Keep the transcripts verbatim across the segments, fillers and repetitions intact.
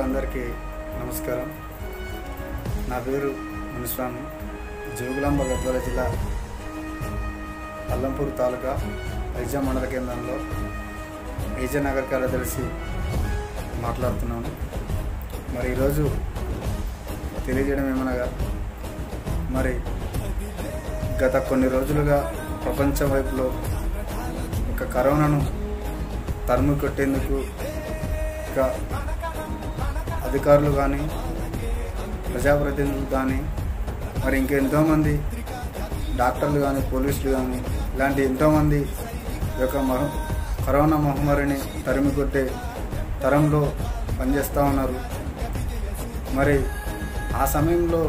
మిత్రులందరికీ నమస్కారం. నా పేరు మునిస్వామి. జోగులాంబ గద్వాల జిల్లా అల్లంపూర్ తాలూకా ఐజా మండల కేంద్రంలో ఐజానగర్ కార్యదర్శి మాట్లాడుతున్నాను. మరి ఈరోజు తెలియజేయడం ఏమనగా, మరి గత కొన్ని రోజులుగా ప్రపంచ వైపులో ఒక కరోనాను తరిమి కొట్టేందుకు ఇక అధికారులు కానీ ప్రజాప్రతినిధులు కానీ మరి ఇంకెంతోమంది డాక్టర్లు కానీ పోలీసులు కానీ ఇలాంటి ఎంతోమంది ఈ యొక్క మహ కరోనా మహమ్మారిని తరిమి కొట్టే తరంలో పనిచేస్తూ ఉన్నారు. మరి ఆ సమయంలో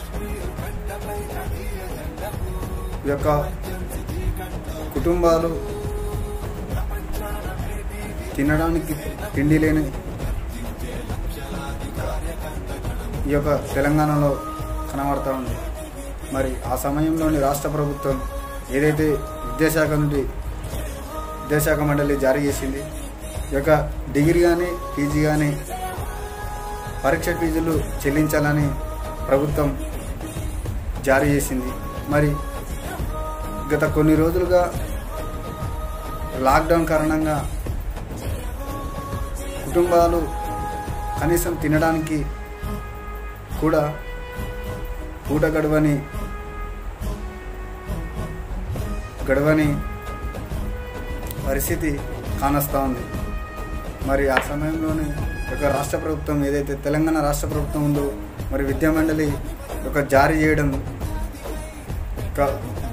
ఈ యొక్క కుటుంబాలు తినడానికి తిండి లేని ఈ యొక్క తెలంగాణలో కనబడుతూ ఉంది. మరి ఆ సమయంలోని రాష్ట్ర ప్రభుత్వం ఏదైతే విద్యాశాఖ నుండి విద్యాశాఖ మండలి జారీ చేసింది, ఈ యొక్క డిగ్రీ కానీ పీజీ కానీ పరీక్ష ఫీజులు చెల్లించాలని ప్రభుత్వం జారీ చేసింది. మరి గత కొన్ని రోజులుగా లాక్డౌన్ కారణంగా కుటుంబాలు కనీసం తినడానికి కూడా పూట గడవని గడవని పరిస్థితి కానొస్తూ ఉంది. మరి ఆ సమయంలోనే ఒక రాష్ట్ర ప్రభుత్వం ఏదైతే తెలంగాణ రాష్ట్ర ప్రభుత్వం ఉందో మరి విద్యా మండలి ఒక జారీ చేయడం ఒక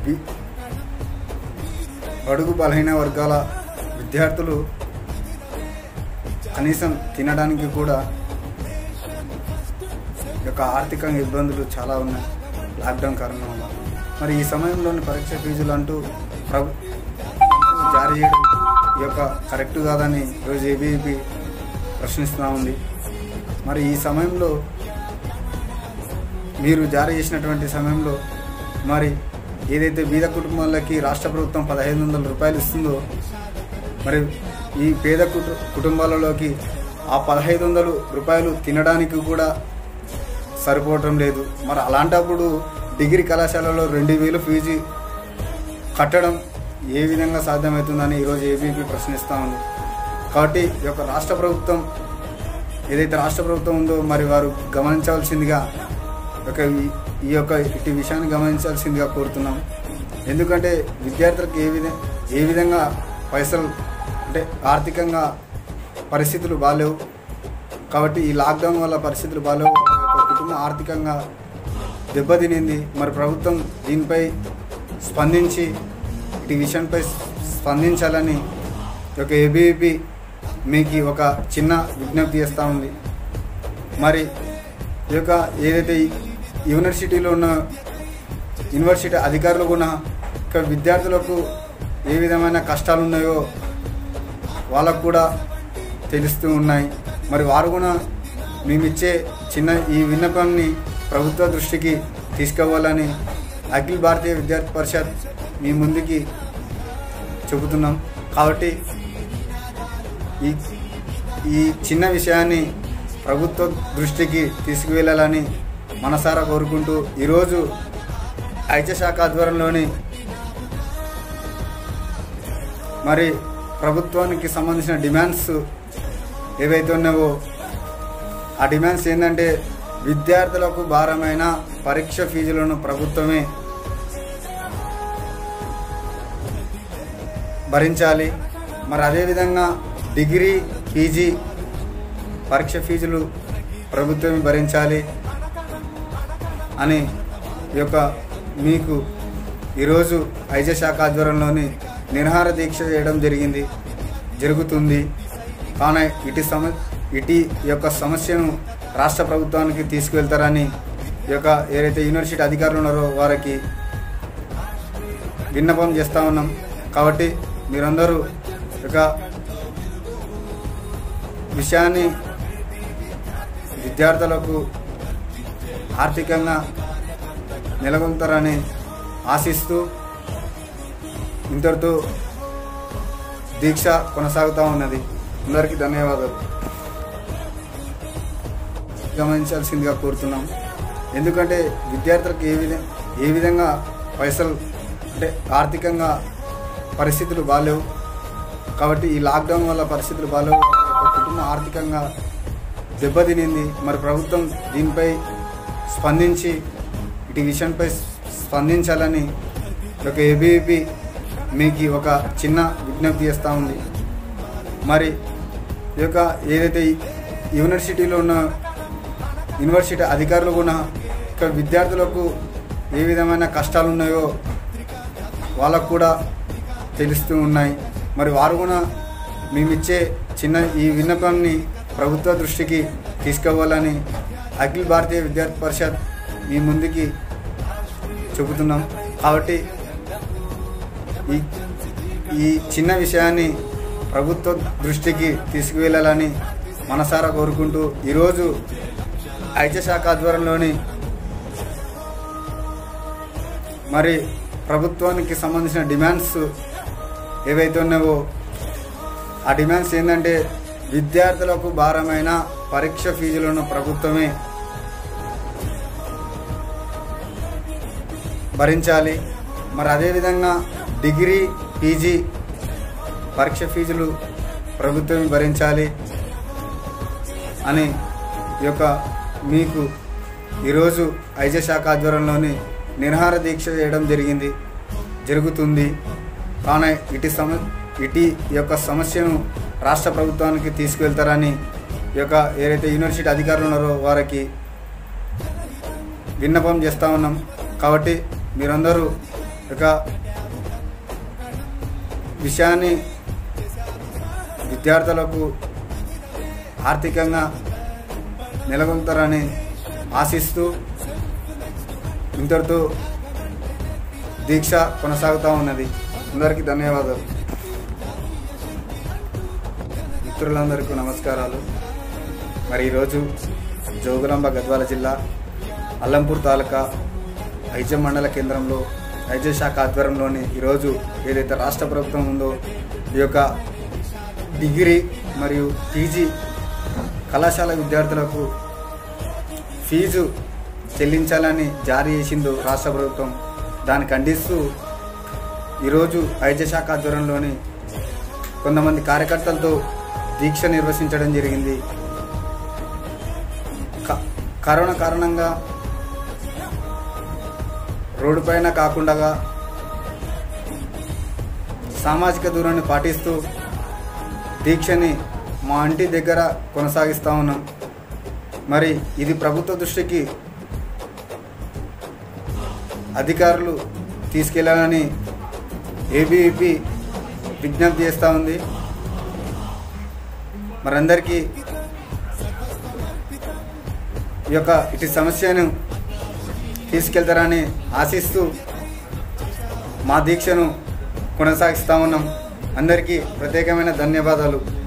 బడుగు బలహీన వర్గాల విద్యార్థులు కనీసం తినడానికి కూడా యొక్క ఆర్థికంగా ఇబ్బందులు చాలా ఉన్నాయి లాక్డౌన్ కారణం వల్ల. మరి ఈ సమయంలోని పరీక్ష ఫీజులు అంటూ ప్రభు జారీ చేయడం ఈ యొక్క కరెక్ట్ కాదని ఈరోజు ఏబీవీపీ ప్రశ్నిస్తూ ఉంది. మరి ఈ సమయంలో మీరు జారీ చేసినటువంటి సమయంలో మరి ఏదైతే బీద కుటుంబాలకి రాష్ట్ర ప్రభుత్వం పదహైదు వందల రూపాయలు ఇస్తుందో, మరి ఈ పేద కుటు కుటుంబాలలోకి ఆ పదహైదు వందల రూపాయలు తినడానికి కూడా సరిపోవటం లేదు. మరి అలాంటప్పుడు డిగ్రీ కళాశాలలో రెండు వేలు ఫీజు కట్టడం ఏ విధంగా సాధ్యమవుతుందని ఈరోజు ఏబీపీ ప్రశ్నిస్తూ ఉంది. కాబట్టి ఈ యొక్క రాష్ట్ర ప్రభుత్వం ఏదైతే రాష్ట్ర ప్రభుత్వం ఉందో మరి వారు గమనించవలసిందిగా ఒక ఈ యొక్క ఇటు విషయాన్ని గమనించాల్సిందిగా కోరుతున్నాం. ఎందుకంటే విద్యార్థులకు ఏ విధంగా ఏ విధంగా పైసలు అంటే ఆర్థికంగా పరిస్థితులు బాగాలేవు. కాబట్టి ఈ లాక్డౌన్ వల్ల పరిస్థితులు బాగాలేవు, కుటుంబం ఆర్థికంగా దెబ్బతినింది. మరి ప్రభుత్వం దీనిపై స్పందించి ఈ విషయంపై స్పందించాలని ఒక ఏబీవీపీ మీకు ఒక చిన్న విజ్ఞప్తి చేస్తూ ఉంది. మరి ఈ యొక్క ఏదైతే యూనివర్సిటీలో ఉన్న యూనివర్సిటీ అధికారులు కూడా ఇక విద్యార్థులకు ఏ విధమైన కష్టాలు ఉన్నాయో వాళ్ళకు కూడా తెలుస్తూ ఉన్నాయి. మరి వారు కూడా మేమిచ్చే చిన్న ఈ విన్నపాన్ని ప్రభుత్వ దృష్టికి తీసుకుపోవాలని అఖిల భారతీయ విద్యార్థి పరిషత్ మీ ముందుకి చెబుతున్నాం. కాబట్టి ఈ ఈ చిన్న విషయాన్ని ప్రభుత్వ దృష్టికి తీసుకువెళ్ళాలని మనసారా కోరుకుంటూ ఈరోజు ఐటీ శాఖ ఆధ్వర్యంలోని మరి ప్రభుత్వానికి సంబంధించిన డిమాండ్స్ ఏవైతే ఉన్నావో ఆ డిమాండ్స్ ఏంటంటే విద్యార్థులకు భారమైన పరీక్ష ఫీజులను ప్రభుత్వమే భరించాలి. మరి అదేవిధంగా డిగ్రీ పీజీ పరీక్ష ఫీజులు ప్రభుత్వమే భరించాలి అని ఈ యొక్క మీకు ఈరోజు ఐజా శాఖ ఆధ్వర్యంలోని నిరాహార దీక్ష చేయడం జరిగింది జరుగుతుంది. కానీ ఇటు సమ ఇటు యొక్క సమస్యను రాష్ట్ర ప్రభుత్వానికి తీసుకువెళ్తారని ఈ యొక్క ఏదైతే యూనివర్సిటీ అధికారులు ఉన్నారో వారికి విన్నపం చేస్తూ ఉన్నాం. కాబట్టి మీరందరూ ఒక విషయాన్ని విద్యార్థులకు ఆర్థికంగా నెలకొల్తారని ఆశిస్తూ ఇంతటితో దీక్ష కొనసాగుతూ ఉన్నది. అందరికీ ధన్యవాదాలు. గమనించాల్సిందిగా కోరుతున్నాం. ఎందుకంటే విద్యార్థులకు ఏ విధంగా ఏ విధంగా పైసలు అంటే ఆర్థికంగా పరిస్థితులు బాలేవు కాబట్టి ఈ లాక్డౌన్ వల్ల పరిస్థితులు బాలేవు, కుటుంబం ఆర్థికంగా దెబ్బతినింది. మరి ప్రభుత్వం దీనిపై స్పందించి ఇటు విషయంపై స్పందించాలని ఒక ఏబీవీపీ మీకు ఒక చిన్న విజ్ఞప్తి చేస్తూ ఉంది. మరి ఈ యొక్క ఏదైతే యూనివర్సిటీలో ఉన్న యూనివర్సిటీ అధికారులు కూడా ఇక్కడ విద్యార్థులకు ఏ విధమైన కష్టాలు ఉన్నాయో వాళ్ళకు కూడా తెలుస్తూ ఉన్నాయి. మరి వారు కూడా మేమిచ్చే చిన్న ఈ విన్నపాన్ని ప్రభుత్వ దృష్టికి తీసుకుపోవాలని అఖిల భారతీయ విద్యార్థి పరిషత్ మీ ముందుకి చెబుతున్నాం. కాబట్టి ఈ ఈ చిన్న విషయాన్ని ప్రభుత్వ దృష్టికి తీసుకువెళ్ళాలని మనసారా కోరుకుంటూ ఈరోజు ఐటీ శాఖ ఆధ్వర్యంలోని మరి ప్రభుత్వానికి సంబంధించిన డిమాండ్స్ ఏవైతే ఉన్నావో ఆ డిమాండ్స్ ఏంటంటే విద్యార్థులకు భారమైన పరీక్ష ఫీజులను ప్రభుత్వమే భరించాలి. మరి అదేవిధంగా డిగ్రీ పీజీ పరీక్ష ఫీజులు ప్రభుత్వమే భరించాలి అని ఈ యొక్క మీకు ఈరోజు ఐజే శాఖ ఆధ్వర్యంలోని నిరాహార దీక్ష చేయడం జరిగింది జరుగుతుంది. కానీ ఇటు సమ ఇటు యొక్క సమస్యను రాష్ట్ర ప్రభుత్వానికి తీసుకువెళ్తారని ఈ యొక్క ఏదైతే యూనివర్సిటీ అధికారులు ఉన్నారో వారికి విన్నపం చేస్తూ ఉన్నాం. కాబట్టి మీరందరూ ఒక విషయాన్ని విద్యార్థులకు ఆర్థికంగా నెలకొల్తారని ఆశిస్తూ ఇంతటితో దీక్ష కొనసాగుతూ ఉన్నది. అందరికీ ధన్యవాదాలు. మిత్రులందరికీ నమస్కారాలు. మరి ఈరోజు జోగులాంబ గద్వాల జిల్లా అల్లంపూర్ తాలూకా ఐజెం మండల కేంద్రంలో ఐజే శాఖ ఆధ్వర్యంలోని ఈరోజు ఏదైతే రాష్ట్ర ప్రభుత్వం ఉందో ఈ యొక్క డిగ్రీ మరియు పీజీ కళాశాల విద్యార్థులకు ఫీజు చెల్లించాలని జారీ చేసిందో రాష్ట్ర ప్రభుత్వం, దాన్ని ఖండిస్తూ ఈరోజు ఐజే శాఖ ఆధ్వర్యంలోని కొంతమంది కార్యకర్తలతో దీక్ష నిర్వహించడం జరిగింది. కరోనా కారణంగా రోడ్డు పైన కాకుండా సామాజిక దూరాన్ని పాటిస్తూ దీక్షని మా ఇంటి దగ్గర కొనసాగిస్తూ ఉన్నాం. మరి ఇది ప్రభుత్వ దృష్టికి అధికారులు తీసుకెళ్లాలని ఏబీవీపీ విజ్ఞప్తి చేస్తూ ఉంది. మరందరికీ ఈ యొక్క ఇటు సమస్యను తీసుకెళ్తారని ఆశిస్తూ మా దీక్షను కొనసాగిస్తూ ఉన్నాం. అందరికీ ప్రత్యేకమైన ధన్యవాదాలు.